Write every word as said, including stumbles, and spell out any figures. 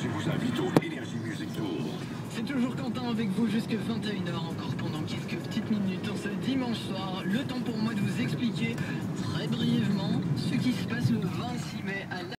je vous invite au Energy Music Tour. C'est toujours Quentin avec vous jusqu'à vingt et une heures, encore pendant quelques petites minutes en ce dimanche soir. Le temps pour moi de vous expliquer très brièvement ce qui se passe le vingt-six mai à la